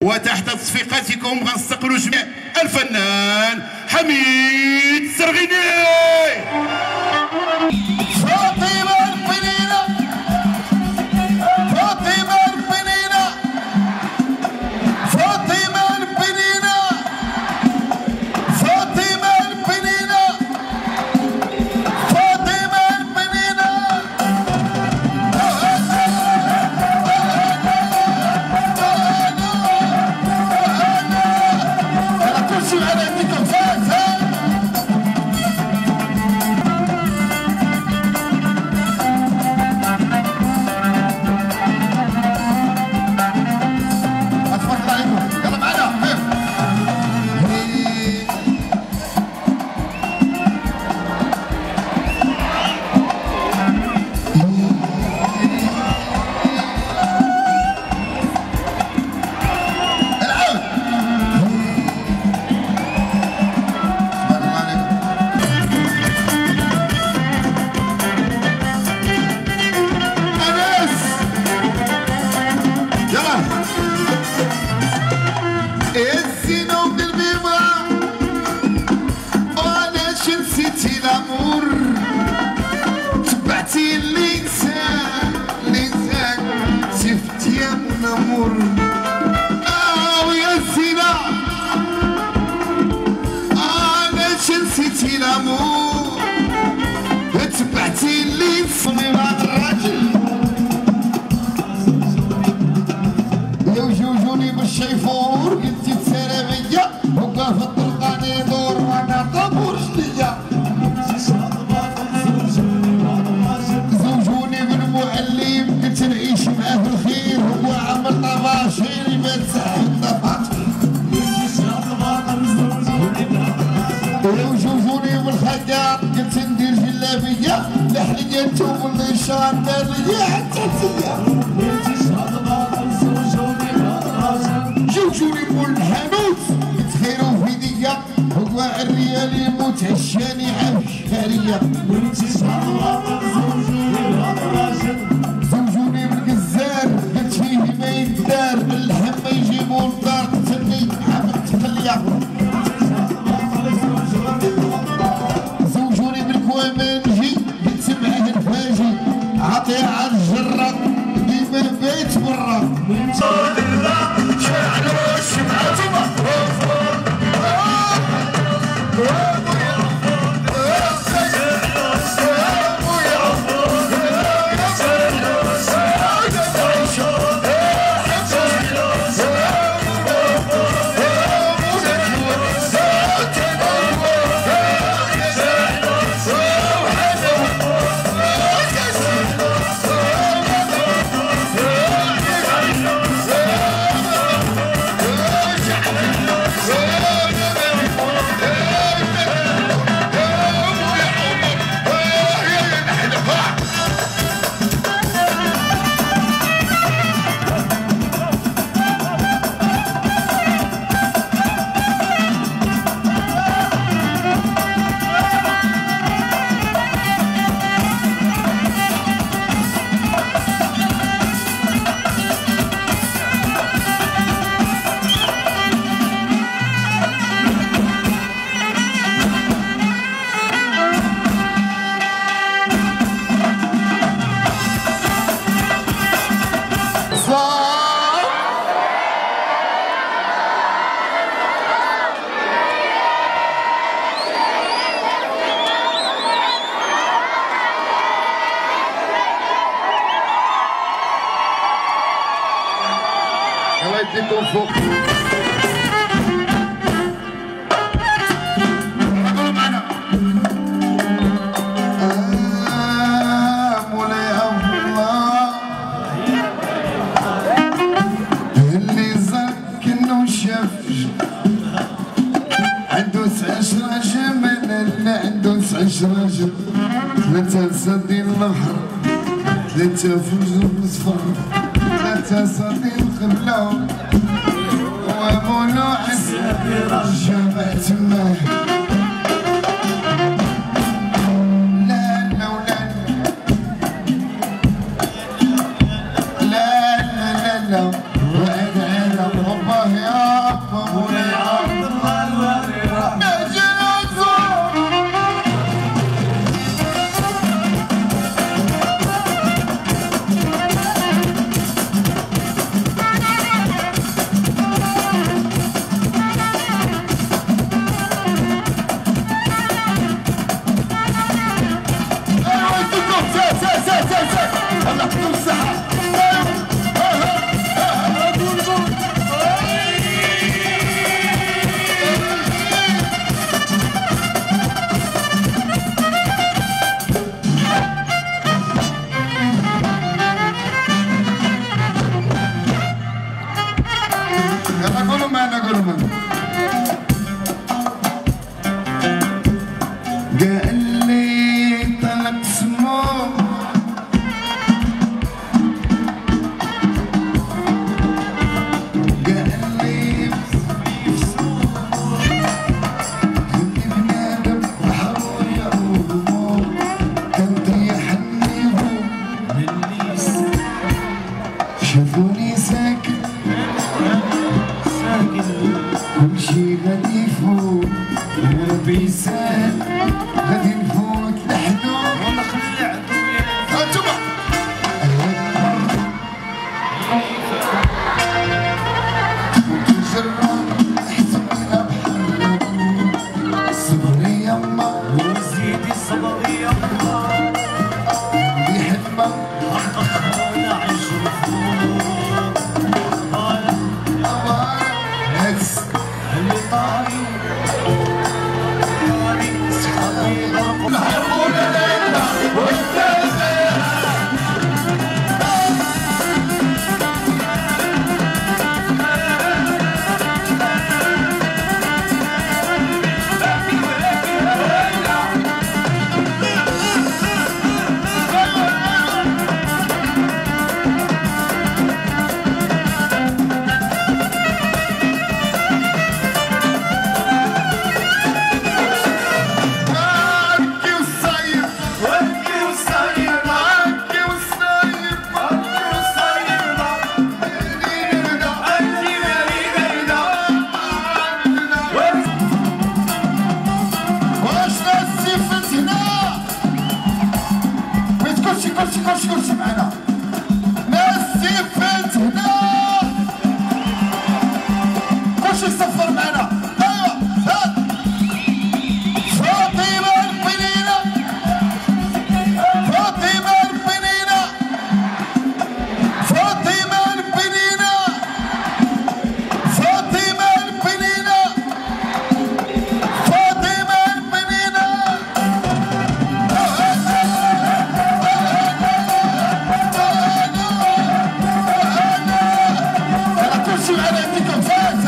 وتحت تصفيقاتكم غنستقبلوا جميع الفنان حميد الزرغيني. الشيفور قلتي تسالمية وقف الطلقاني دور وانا طابور جدية زوجوني بالمعلم قلت نعيش معاه الخير هو عمل طباشير يبان صاحب الطباطي وزوجوني بالخياط قلت ندير جلابية لحليته والنشاط دار ليا حتى تيا زوجوني مول الحانوت يتخيروا في يديا هو الريال يموت عشاني عام الشهرية زوجوني بالقزار قلت فيه ما يدار اللحم ما يجيبوا للدار تفني عملت تخليا زوجوني بالكوامانجي قلت معاه الفاجي عطيه على الجرة ديما البيت برا الله يديكم فوق. قولوا معنا. مولاي الله اللي زار كأنه شاف عنده 19 جمال عنده 19 رجل 3 سدين البحر 3 فجر مصفر 3 سدين قبله ومولوع جمع تماه لا وأنا والله شافوني ساكن كل شي غادي يفوت وربي يسهل غادي نفوت لحدود والله خلي عدويا هانتوما تفوت الجرة حسبنا بحال صبري يما وزيدي صبري يما بحلمة أنا عايش كلشي معنا ناس سيفات هنا كلشي صفر معنا ايوا هات فاطمة البنينة فاطمة البنينة فاطمة البنينة فاطمة البنينة فاطمة البنينة كلشي على يديكم فاز